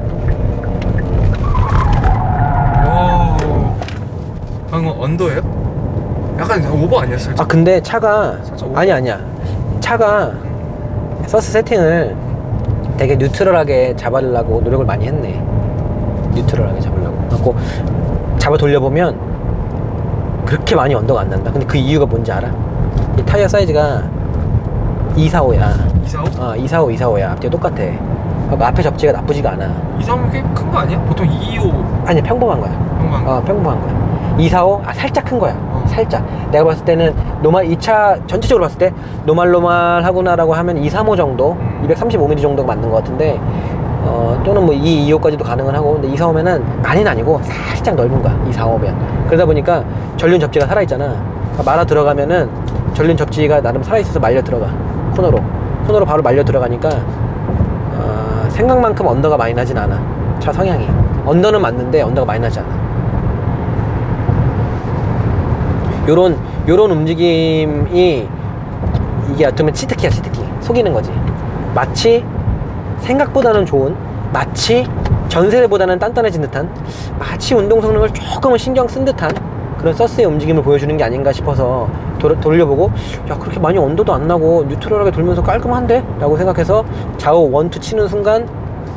와, 방금 언더예요? 약간 오버 아니었어요? 아 근데 차가 살짝 오버. 아니 아니야 차가 서스 세팅을 되게 뉴트럴하게 잡아주려고 노력을 많이 했네. 뉴트럴하게 잡으려고 갖고 잡아 돌려보면 그렇게 많이 언더가 안 난다. 근데 그 이유가 뭔지 알아? 이 타이어 사이즈가 이백사십오야. 이백사십오? 어 이백사십오 이백사십오야. 앞뒤가 똑같아. 그러니까 앞에 접지가 나쁘지가 않아. 이백사십오면 꽤 큰 거 아니야? 보통 이백이십오 아니 평범한 거야. 평범한 거. 어 평범한 거야. 이백사십오 아 살짝 큰 거야. 어. 살짝 내가 봤을 때는 노말 이 차 전체적으로 봤을 때 노말노말하구나라고 하면 이백삼십오 정도 음. 이백삼십오 밀리미터 정도가 맞는 것 같은데 어 또는 뭐 이 이백이십오까지도 가능은 하고 근데 이백사십오면은 많이는 아니고 살짝 넓은 거야. 이백사십오면 그러다 보니까 전륜 접지가 살아있잖아. 그러니까 말아 들어가면은 전륜 접지가 나름 살아있어서 말려 들어가. 코너로 코너로 바로 말려 들어가니까 어, 생각만큼 언더가 많이 나진 않아. 차 성향이 언더는 맞는데 언더가 많이 나지 않아. 요런 요런 움직임이 이게 어쩌면 치트키야. 치트키 속이는 거지. 마치 생각보다는 좋은 마치 전세대보다는 단단해진 듯한 마치 운동 성능을 조금은 신경 쓴 듯한 그런 서스의 움직임을 보여주는 게 아닌가 싶어서 도, 돌려보고 야 그렇게 많이 언더도 안 나고 뉴트럴하게 돌면서 깔끔한데? 라고 생각해서 좌우 원투 치는 순간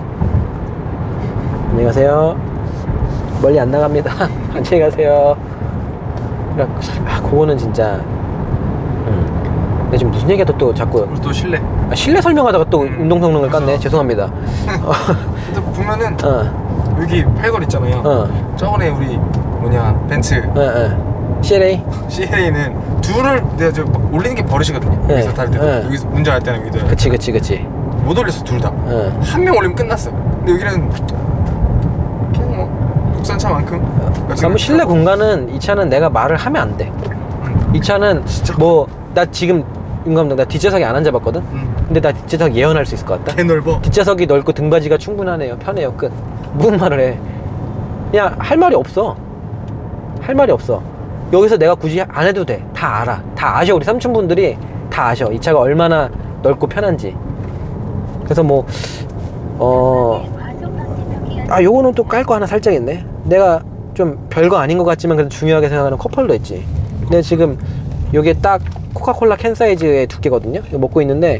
안녕히 가세요. 멀리 안 나갑니다. 안녕히 가세요. 그러니까 아 그거는 진짜 음. 근데 지금 무슨 얘기하다 또 자꾸 그리고 또 실내. 아, 실내 설명하다가 또 음, 운동 성능을 깠네. 그래서. 죄송합니다. 어, 근데 보면은 어, 여기 팔걸 있잖아요. 어, 저번에 우리 뭐냐 벤츠 어, 어. 씨엘에이? 씨엘에이는 둘을 내가 저 막 올리는 게 버릇이거든요. 네. 여기서 탈 때도 네. 여기서 운전할 때는 여기도 그치, 그치, 그치. 못 올렸어 둘 다. 어. 한 명 올리면 끝났어. 근데 여기는 그냥 뭐 국산차만큼. 그러니까 뭐 실내 공간은 이 차는 내가 말을 하면 안 돼. 응. 이 차는 뭐 나 지금 윤감독 나 뒷좌석에 안 앉아봤거든. 음. 근데 나 뒷좌석 예언할 수 있을 것 같다. 개 넓어. 뒷좌석이 넓고 등받이가 충분하네요. 편해요. 끝. 무슨 말을 해? 그냥 할 말이 없어. 할 말이 없어. 여기서 내가 굳이 안 해도 돼. 다 알아. 다 아셔. 우리 삼촌분들이 다 아셔. 이 차가 얼마나 넓고 편한지. 그래서 뭐 어... 아 요거는 또 깔 거 하나 살짝 있네. 내가 좀 별거 아닌 것 같지만 그래도 중요하게 생각하는 컵홀더 있지. 근데 지금 요게 딱 코카콜라 캔 사이즈의 두께거든요. 이거 먹고 있는데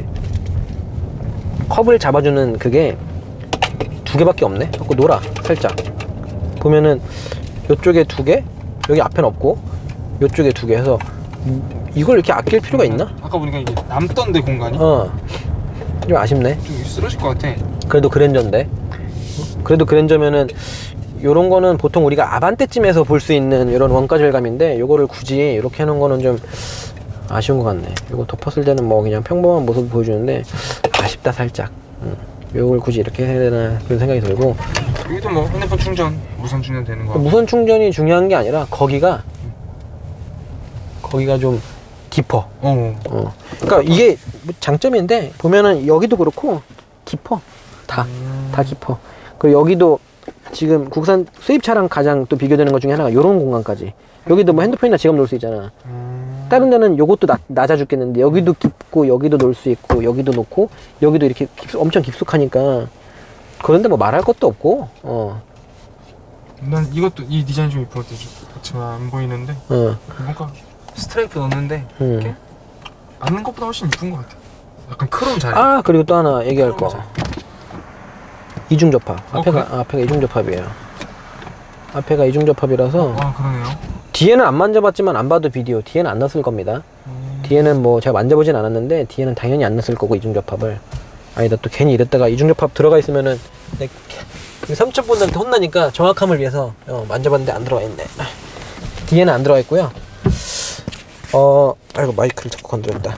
컵을 잡아주는 그게 두 개밖에 없네. 자꾸 놀아 살짝. 보면은 요쪽에 두 개, 여기 앞엔 없고 요쪽에 두 개 해서 이걸 이렇게 아낄 필요가 있나? 아까 보니까 이게 남던데 공간이? 어, 좀 아쉽네. 좀 쓰러질 것 같아. 그래도 그랜저인데. 그래도 그랜저면은 요런 거는 보통 우리가 아반떼쯤에서 볼 수 있는 이런 원가 절감인데 요거를 굳이 이렇게 하는 거는 좀 아쉬운 것 같네. 요거 덮었을 때는 뭐 그냥 평범한 모습을 보여주는데 아쉽다 살짝. 음. 요걸 굳이 이렇게 해야 되나 그런 생각이 들고. 여기도 뭐 핸드폰 충전, 무선 충전 되는 거. 무선 충전이 중요한 게 아니라 거기가 거기가 좀 깊어. 어. 어. 그러니까 이게 장점인데 보면은 여기도 그렇고 깊어. 다, 음. 다 깊어. 그리고 여기도 지금 국산 수입차랑 가장 또 비교되는 것 중에 하나가 요런 공간까지. 여기도 뭐 핸드폰이나 지갑 놓을 수 있잖아. 음. 다른 데는 요것도 낮, 낮아 죽겠는데 여기도 깊고 여기도 놓을 수 있고 여기도 놓고 여기도 이렇게 깊, 엄청 깊숙하니까 그런데 뭐 말할 것도 없고. 어. 난 이것도 이 디자인 좀 이쁜 것도 지금 안 보이는데 어. 뭔가 스트라이프 넣는데 음. 이렇게 앉는 것보다 훨씬 이쁜 것 같아. 약간 크롬 자리. 아 그리고 또 하나 얘기할 거. 크롬 이중 접합. 어, 앞에가 그래? 아, 앞에가 이중 접합이에요. 앞에가 이중 접합이라서 아 그러네요. 뒤에는 안 만져봤지만 안 봐도 비디오. 뒤에는 안 났을 겁니다. 음. 뒤에는 뭐 제가 만져보진 않았는데 뒤에는 당연히 안 났을 거고 이중 접합을. 아니다 또 괜히 이랬다가 이중 접합 들어가 있으면은 내 삼촌분들한테 혼나니까 정확함을 위해서 어, 만져봤는데 안 들어가 있네. 뒤에는 안 들어가 있고요. 어, 아이고 마이크를 자꾸 건드렸다.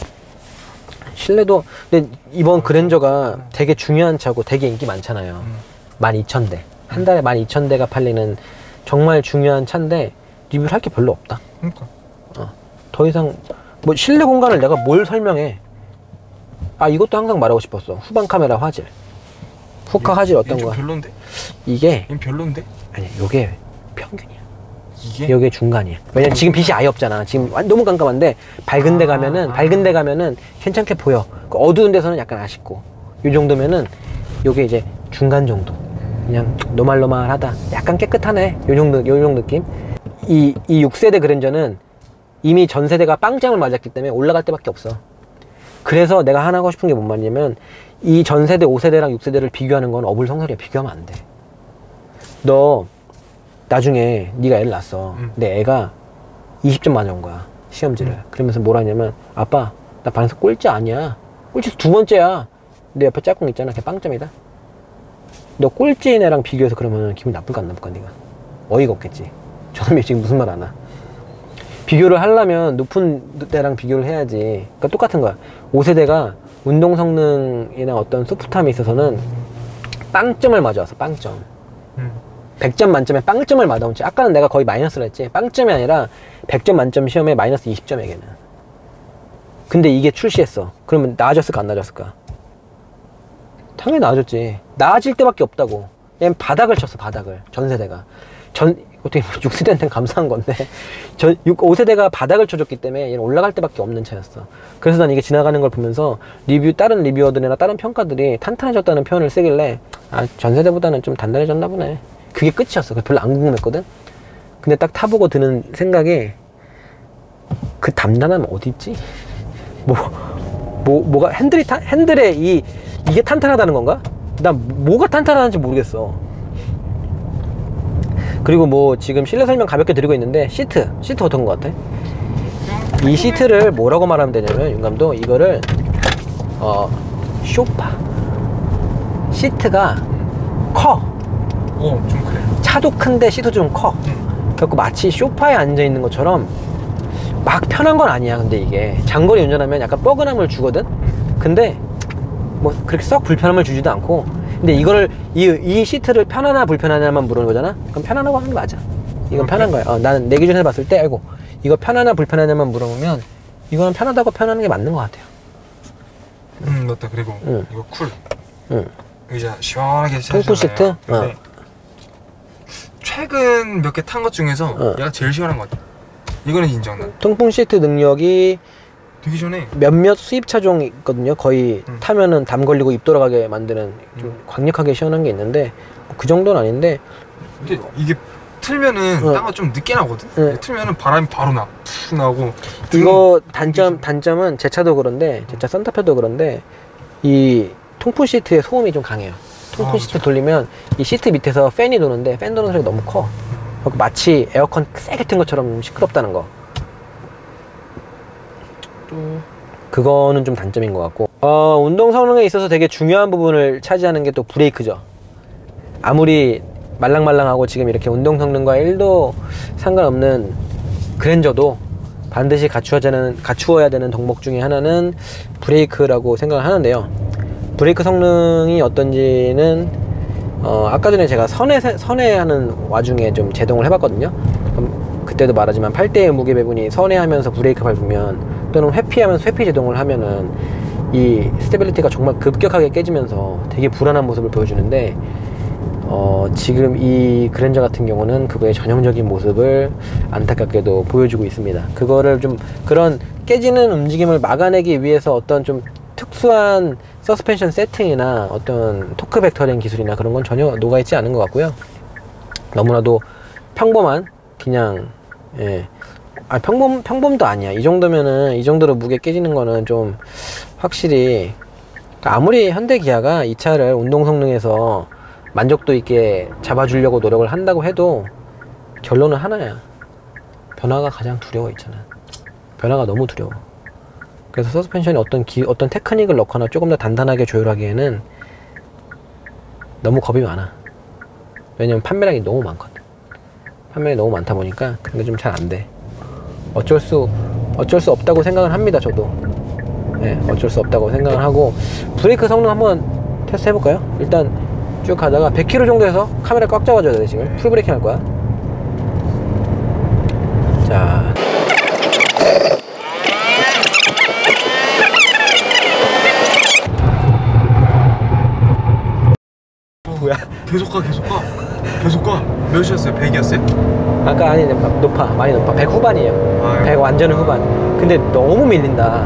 실내도 근데 이번 그랜저가 되게 중요한 차고 되게 인기 많잖아요. 음. 만 이천 대. 한 달에 만 이천 대가 팔리는 정말 중요한 차인데 리뷰를 할 게 별로 없다. 그러니까. 어, 더 이상 뭐 실내 공간을 내가 뭘 설명해. 아 이것도 항상 말하고 싶었어. 후방 카메라 화질. 후카 화질 어떤 좀 거야? 별론데? 이게 얘는 별론데? 아니 요게 평균이야. 이게? 요게 중간이야. 왜냐면 지금 빛이 아예 없잖아. 지금 완- 너무 깜깜한데 밝은 데 아, 가면은 아. 밝은 데 가면은 괜찮게 보여. 그 어두운 데서는 약간 아쉽고. 요 정도면은 요게 이제 중간 정도. 그냥 노말노말하다. 약간 깨끗하네. 요 정도 요 정도 느낌. 이 이 육 세대 그랜저는 이미 전 세대가 빵점을 맞았기 때문에 올라갈 데밖에 없어. 그래서 내가 하나 하고 싶은 게 뭔 말이냐면 이 전 세대 오 세대랑 육 세대를 비교하는 건 어불성설이야. 비교하면 안 돼. 너 나중에 네가 애를 낳았어. 음. 근데 애가 이십 점 맞아온 거야. 시험지를. 음. 그러면서 뭐라 하냐면 아빠 나 반에서 꼴찌 아니야. 꼴찌에서 두 번째야. 내 옆에 짝꿍 있잖아. 걔 빵점이다. 너 꼴찌인 애랑 비교해서 그러면 기분 나쁠까 안 나쁠까 네가. 어이가 없겠지. 저놈이 지금 무슨 말 하나. 비교를 하려면 높은 데랑 비교를 해야지. 그러니까 똑같은 거야. 오 세대가 운동 성능이나 어떤 소프트함에 있어서는 빵점을 맞아왔어. 빵점. 음. 백 점 만점에 빵점을 맞아온 지. 아까는 내가 거의 마이너스라 했지. 빵점이 아니라 백 점 만점 시험에 마이너스 이십 점이야 걔는. 근데 이게 출시했어. 그러면 나아졌을까 안 나아졌을까? 당연히 나아졌지. 나아질 때밖에 없다고. 얘는 바닥을 쳤어. 바닥을. 전 세대가. 전 어떻게 육 세대한테는 감사한 건데 전 오 세대가 바닥을 쳐줬기 때문에 얘는 올라갈 때밖에 없는 차였어. 그래서 난 이게 지나가는 걸 보면서 리뷰 다른 리뷰어들이나 다른 평가들이 탄탄해졌다는 표현을 쓰길래 아 전 세대보다는 좀 단단해졌나 보네. 그게 끝이었어. 그래서 별로 안 궁금했거든. 근데 딱 타보고 드는 생각에 그 단단함 어디 있지? 뭐, 뭐 뭐가 핸들이 탄 핸들에 이 이게 탄탄하다는 건가? 난 뭐가 탄탄하는지 모르겠어. 그리고 뭐 지금 실내 설명 가볍게 드리고 있는데 시트 시트 어떤 것 같아? 이 시트를 뭐라고 말하면 되냐면 윤감도 이거를 어 쇼파 시트가 커. 어, 좀 그래. 차도 큰데 시트도 좀 커. 응. 그래갖고 마치 쇼파에 앉아 있는 것처럼 막 편한 건 아니야. 근데 이게 장거리 운전하면 약간 뻐근함을 주거든. 근데 뭐 그렇게 썩 불편함을 주지도 않고. 근데 이거를 이, 이 시트를 편하나 불편하냐만 물어보는 거잖아. 그럼 편하다고 하는 게 맞아. 이건 편한 거야. 어, 나는 내 기준에서 봤을 때 아이고 이거 편하냐 불편하냐만 물어보면 이거는 편하다고 표현하는 게 맞는 것 같아요. 음 맞다. 그리고 응. 이거 쿨. 응. 의자 시원하게 통풍 시트? 어. 근데 최근 몇 개 탄 것 중에서 어. 얘가 제일 시원한 것 같아. 이거는 인정. 난 통풍 시트 능력이 되게 시원해. 몇몇 수입 차종 있거든요. 거의 음. 타면은 담 걸리고 입 돌아가게 만드는 좀 음. 강력하게 시원한 게 있는데 그 정도는 아닌데 근데 이게 틀면은 어. 땀가 좀 늦게 나거든. 네. 틀면은 바람이 바로 나. 푹 나고. 이거 단점 단점은 제 차도 그런데 제 차 산타페도 그런데 이 통풍 시트의 소음이 좀 강해요. 통풍 아, 시트 돌리면 이 시트 밑에서 팬이 도는데 팬 도는 소리가 너무 커. 그래서 마치 에어컨 세게 튼 것처럼 시끄럽다는 거. 그거는 좀 단점인 것 같고 어, 운동 성능에 있어서 되게 중요한 부분을 차지하는 게 또 브레이크죠. 아무리 말랑말랑하고 지금 이렇게 운동 성능과 일도 상관없는 그랜저도 반드시 갖추어야 되는, 갖추어야 되는 덕목 중에 하나는 브레이크라고 생각을 하는데요. 브레이크 성능이 어떤지는 어, 아까 전에 제가 선회, 선회하는 와중에 좀 제동을 해봤거든요. 그럼 그때도 말하지만 팔 대의 무게 배분이 선회하면서 브레이크 밟으면 또는 회피하면서 회피 제동을 하면은 이 스테빌리티가 정말 급격하게 깨지면서 되게 불안한 모습을 보여주는데 어, 지금 이 그랜저 같은 경우는 그거의 전형적인 모습을 안타깝게도 보여주고 있습니다. 그거를 좀 그런 깨지는 움직임을 막아내기 위해서 어떤 좀 특수한 서스펜션 세팅이나 어떤 토크 벡터링 기술이나 그런 건 전혀 녹아있지 않은 것 같고요. 너무나도 평범한 그냥 예. 아 평범 평범도 아니야. 이 정도면은 이 정도로 무게 깨지는 거는 좀 확실히 아무리 현대 기아가 이 차를 운동 성능에서 만족도 있게 잡아주려고 노력을 한다고 해도 결론은 하나야. 변화가 가장 두려워 있잖아. 변화가 너무 두려워. 그래서 서스펜션에 어떤 기, 어떤 테크닉을 넣거나 조금 더 단단하게 조율하기에는 너무 겁이 많아. 왜냐면 판매량이 너무 많거든. 판매량이 너무 많다 보니까 그런 게 좀 잘 안 돼. 어쩔 수 어쩔 수 없다고 생각을 합니다. 저도 네, 어쩔 수 없다고 생각을 하고 브레이크 성능 한번 테스트 해볼까요? 일단 쭉 가다가 백 킬로미터 정도에서 카메라 꽉 잡아줘야 돼. 지금 풀 브레이킹 할 거야. 자 뭐야? 계속 가 계속 가 계속 가. 몇이었어요? 백이었어요? 아까 아니 높아 많이 높아. 백 후반이에요. 아유. 백 완전 후반. 근데 너무 밀린다.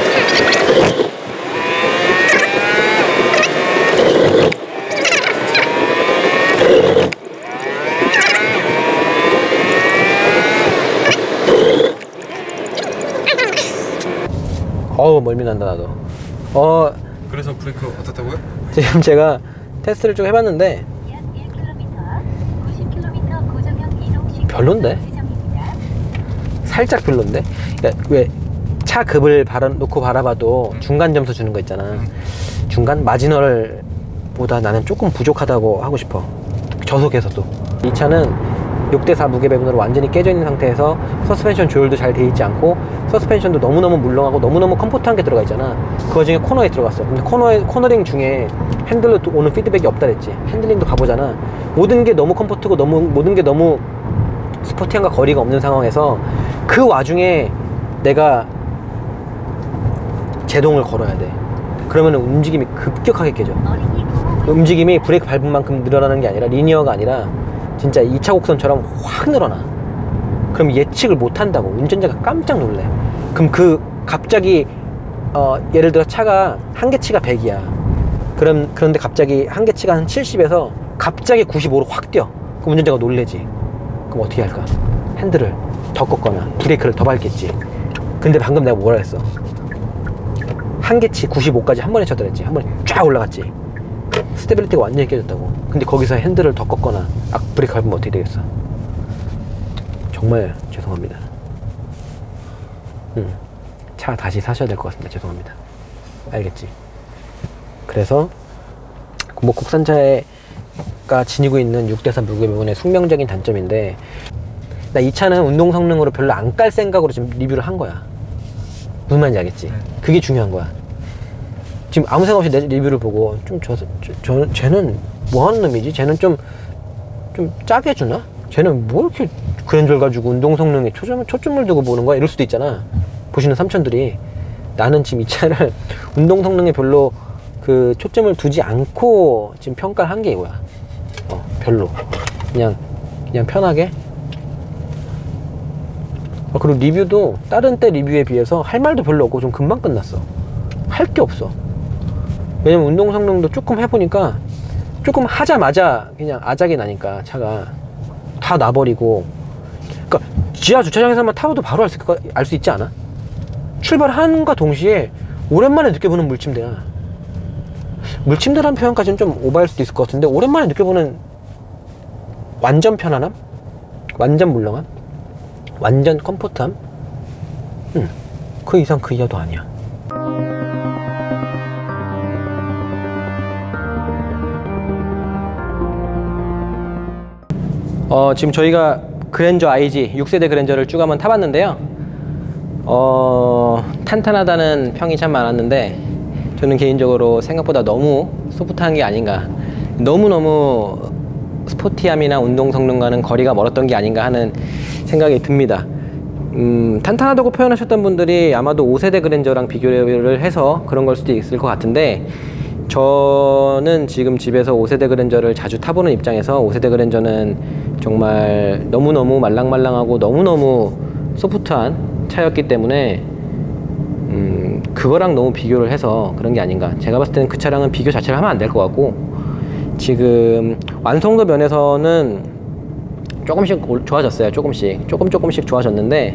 어우 멀미난다 나도. 어 그래서 브레이크 어떻다고요? 지금 제가 테스트를 좀 해봤는데 약 일 킬로미터, 구십 킬로미터 고정형 이동식 별론데? 지점입니다. 살짝 별론데? 그러니까 왜 차 급을 바라, 놓고 바라봐도 중간 점수 주는 거 있잖아. 중간 마지널 보다 나는 조금 부족하다고 하고 싶어. 저속에서도. 이 차는 육 대 사 무게 배분으로 완전히 깨져 있는 상태에서 서스펜션 조율도 잘 돼 있지 않고 서스펜션도 너무너무 물렁하고 너무너무 컴포트한 게 들어가 있잖아. 그 중에 코너에 들어갔어. 근데 코너에, 코너링 중에 핸들로 오는 피드백이 없다 그랬지. 핸들링도 가보잖아. 모든 게 너무 컴포트고 너무 모든 게 너무 스포티함과 거리가 없는 상황에서 그 와중에 내가 제동을 걸어야 돼. 그러면 움직임이 급격하게 깨져. 어린이 보호 움직임이 브레이크 밟은 만큼 늘어나는 게 아니라 리니어가 아니라 진짜 이 차 곡선처럼 확 늘어나. 그럼 예측을 못 한다고. 운전자가 깜짝 놀래. 그럼 그 갑자기 어 예를 들어 차가 한계치가 백이야. 그럼 그런데 갑자기 한계치가 한 칠십에서 갑자기 구십오로 확 뛰어. 그럼 운전자가 놀래지. 그럼 어떻게 할까? 핸들을 더 꺾거나 브레이크를 더 밟겠지. 근데 방금 내가 뭐라 했어? 한계치 구십오까지 한 번에 쳐들었지. 한 번에 쫙 올라갔지. 스테빌리티가 완전히 깨졌다고. 근데 거기서 핸들을 더 꺾거나 악 브레이크 밟으면 어떻게 되겠어? 정말 죄송합니다. 음, 차 다시 사셔야 될 것 같습니다. 죄송합니다. 알겠지? 그래서 뭐 국산차가 지니고 있는 육 대 사 무게 배분의 숙명적인 단점인데 나 이 차는 운동 성능으로 별로 안 깔 생각으로 지금 리뷰를 한 거야. 무슨 말인지 알겠지? 그게 중요한 거야. 지금 아무 생각 없이 내 리뷰를 보고 좀 저, 저, 저 쟤는 뭐 하는 놈이지? 쟤는 좀 좀 짜게 주나? 쟤는 뭐 이렇게 그랜저를 가지고 운동 성능에 초점, 초점을 두고 보는 거야? 이럴 수도 있잖아. 보시는 삼촌들이. 나는 지금 이 차를 운동 성능에 별로 그 초점을 두지 않고 지금 평가를 한 게 이거야. 어, 별로. 그냥, 그냥 편하게. 어, 그리고 리뷰도 다른 때 리뷰에 비해서 할 말도 별로 없고 좀 금방 끝났어. 할 게 없어. 왜냐면 운동 성능도 조금 해보니까 조금 하자마자 그냥 아작이 나니까 차가 다 나버리고. 그러니까 지하 주차장에서만 타고도 바로 알 수 있지 않아? 출발함과 동시에 오랜만에 느껴보는 물침대야. 물침대라는 표현까지는 좀 오버할 수도 있을 것 같은데 오랜만에 느껴보는 완전 편안함? 완전 물렁함? 완전 컴포트함? 응. 그 이상 그 이하도 아니야. 어, 지금 저희가 그랜저 아이지 육 세대 그랜저를 쭉 한번 타봤는데요. 어, 탄탄하다는 평이 참 많았는데 저는 개인적으로 생각보다 너무 소프트한 게 아닌가, 너무너무 스포티함이나 운동 성능과는 거리가 멀었던 게 아닌가 하는 생각이 듭니다. 음, 탄탄하다고 표현하셨던 분들이 아마도 오 세대 그랜저랑 비교를 해서 그런 걸 수도 있을 것 같은데, 저는 지금 집에서 오 세대 그랜저를 자주 타보는 입장에서 오 세대 그랜저는 정말 너무너무 말랑말랑하고 너무너무 소프트한 차였기 때문에 음, 그거랑 너무 비교를 해서 그런 게 아닌가. 제가 봤을 때는 그 차량은 비교 자체를 하면 안 될 것 같고, 지금 완성도 면에서는 조금씩 좋아졌어요. 조금씩 조금 조금씩 좋아졌는데,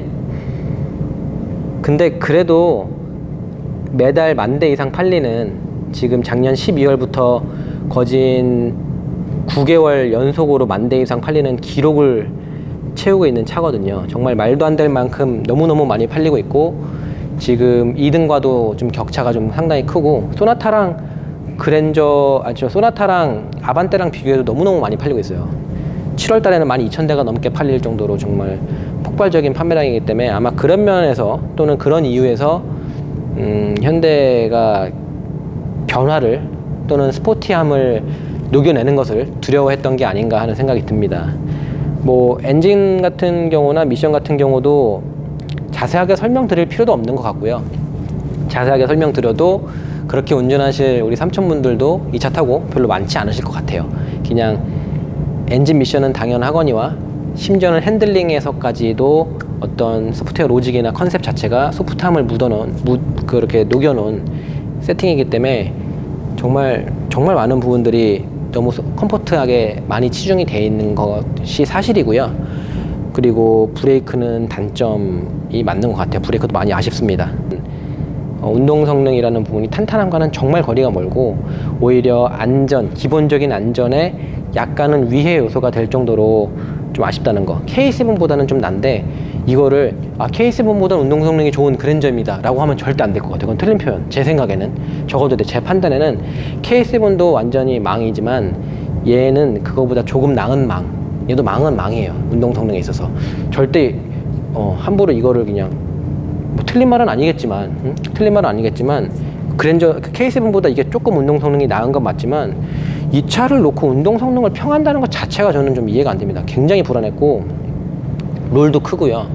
근데 그래도 매달 만 대 이상 팔리는, 지금 작년 십이월부터 거진 구 개월 연속으로 만 대 이상 팔리는 기록을 채우고 있는 차거든요. 정말 말도 안 될 만큼 너무너무 많이 팔리고 있고, 지금 이 등과도 좀 격차가 좀 상당히 크고, 소나타랑 그랜저, 아니죠, 소나타랑 아반떼랑 비교해도 너무너무 많이 팔리고 있어요. 칠월 달에는 만 이천 대가 넘게 팔릴 정도로 정말 폭발적인 판매량이기 때문에 아마 그런 면에서 또는 그런 이유에서 음, 현대가 변화를 또는 스포티함을 녹여내는 것을 두려워했던 게 아닌가 하는 생각이 듭니다. 뭐 엔진 같은 경우나 미션 같은 경우도 자세하게 설명드릴 필요도 없는 것 같고요. 자세하게 설명드려도 그렇게 운전하실 우리 삼촌분들도 이 차 타고 별로 많지 않으실 것 같아요. 그냥 엔진 미션은 당연하거니와 심지어는 핸들링에서까지도 어떤 소프트웨어 로직이나 컨셉 자체가 소프트함을 묻어놓은, 묻, 그렇게 녹여놓은 세팅이기 때문에 정말 정말 많은 부분들이 너무 컴포트하게 많이 치중이 되어 있는 것이 사실이고요. 그리고 브레이크는 단점이 맞는 것 같아요. 브레이크도 많이 아쉽습니다. 어, 운동 성능이라는 부분이 탄탄함과는 정말 거리가 멀고, 오히려 안전, 기본적인 안전에 약간은 위해 요소가 될 정도로 좀 아쉽다는 거. 케이 세븐보다는 좀 난데, 이거를 아, 케이 세븐보다 운동 성능이 좋은 그랜저입니다 라고 하면 절대 안 될 것 같아요. 그건 틀린 표현. 제 생각에는, 적어도 제 판단에는 케이 세븐도 완전히 망이지만 얘는 그거보다 조금 나은 망, 얘도 망은 망이에요. 운동 성능에 있어서 절대 어, 함부로 이거를 그냥, 뭐 틀린 말은 아니겠지만 응? 틀린 말은 아니겠지만 그랜저 케이 세븐보다 이게 조금 운동 성능이 나은 건 맞지만, 이 차를 놓고 운동 성능을 평한다는 것 자체가 저는 좀 이해가 안 됩니다. 굉장히 불안했고, 롤도 크고요.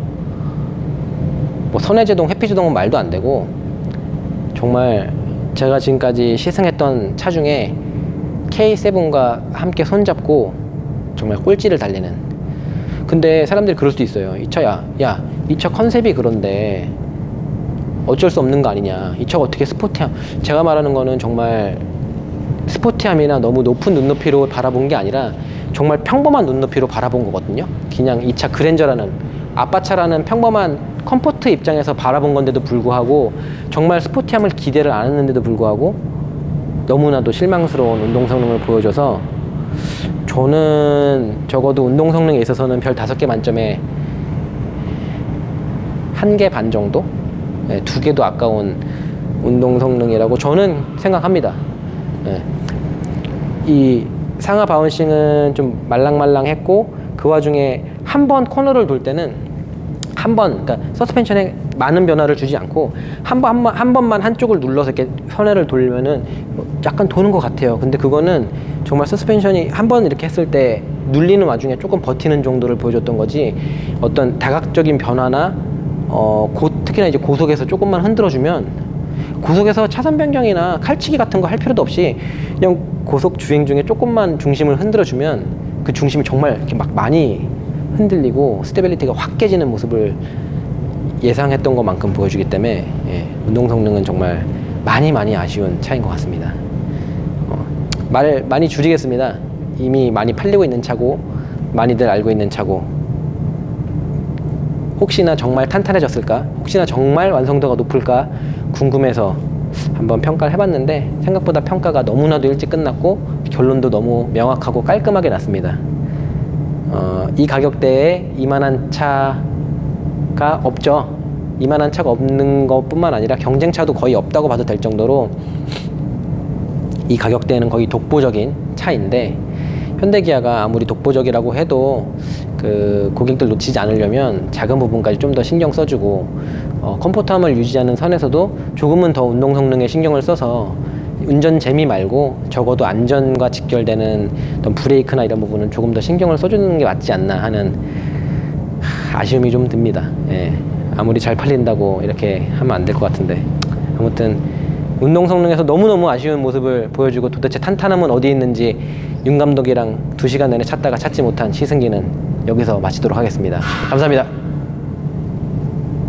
뭐 선해제동, 회피제동은 말도 안 되고, 정말 제가 지금까지 시승했던 차 중에 케이 세븐과 함께 손잡고 정말 꼴찌를 달리는. 근데 사람들이 그럴 수도 있어요. 이 차야, 야, 이 차 컨셉이 그런데 어쩔 수 없는 거 아니냐, 이 차가 어떻게 스포티함. 제가 말하는 거는 정말 스포티함이나 너무 높은 눈높이로 바라본 게 아니라 정말 평범한 눈높이로 바라본 거거든요. 그냥 이 차 그랜저라는 아빠차라는 평범한 컴포트 입장에서 바라본 건데도 불구하고, 정말 스포티함을 기대를 안 했는데도 불구하고 너무나도 실망스러운 운동 성능을 보여줘서, 저는 적어도 운동 성능에 있어서는 별 다섯 개 만점에 한 개 반 정도? 네, 두 개도 아까운 운동 성능이라고 저는 생각합니다. 네. 이 상하 바운싱은 좀 말랑말랑했고, 그 와중에 한 번 코너를 돌 때는 한 번, 그러니까 서스펜션에 많은 변화를 주지 않고 한 번, 한 번, 한 번만 한쪽을 눌러서 이렇게 선회를 돌면은 약간 도는 것 같아요. 근데 그거는 정말 서스펜션이 한 번 이렇게 했을 때 눌리는 와중에 조금 버티는 정도를 보여줬던 거지 어떤 다각적인 변화나 어, 고, 특히나 이제 고속에서 조금만 흔들어주면 고속에서 차선 변경이나 칼치기 같은 거 할 필요도 없이 그냥 고속 주행 중에 조금만 중심을 흔들어주면 그 중심이 정말 이렇게 막 많이 흔들리고 스테빌리티가 확 깨지는 모습을 예상했던 것만큼 보여주기 때문에 예, 운동 성능은 정말 많이 많이 아쉬운 차인 것 같습니다. 어, 말 많이 줄이겠습니다. 이미 많이 팔리고 있는 차고 많이들 알고 있는 차고 혹시나 정말 탄탄해졌을까? 혹시나 정말 완성도가 높을까? 궁금해서 한번 평가를 해봤는데 생각보다 평가가 너무나도 일찍 끝났고 결론도 너무 명확하고 깔끔하게 났습니다. 어, 이 가격대에 이만한 차가 없죠. 이만한 차가 없는 것뿐만 아니라 경쟁차도 거의 없다고 봐도 될 정도로 이 가격대에는 거의 독보적인 차인데 현대기아가 아무리 독보적이라고 해도 그 고객들 놓치지 않으려면 작은 부분까지 좀 더 신경 써주고 어, 컴포트함을 유지하는 선에서도 조금은 더 운동 성능에 신경을 써서 운전 재미 말고 적어도 안전과 직결되는 어떤 브레이크나 이런 부분은 조금 더 신경을 써주는 게 맞지 않나 하는 아쉬움이 좀 듭니다. 예. 아무리 잘 팔린다고 이렇게 하면 안 될 것 같은데 아무튼 운동 성능에서 너무너무 아쉬운 모습을 보여주고 도대체 탄탄함은 어디 있는지 윤 감독이랑 두 시간 내내 찾다가 찾지 못한 시승기는 여기서 마치도록 하겠습니다. 감사합니다.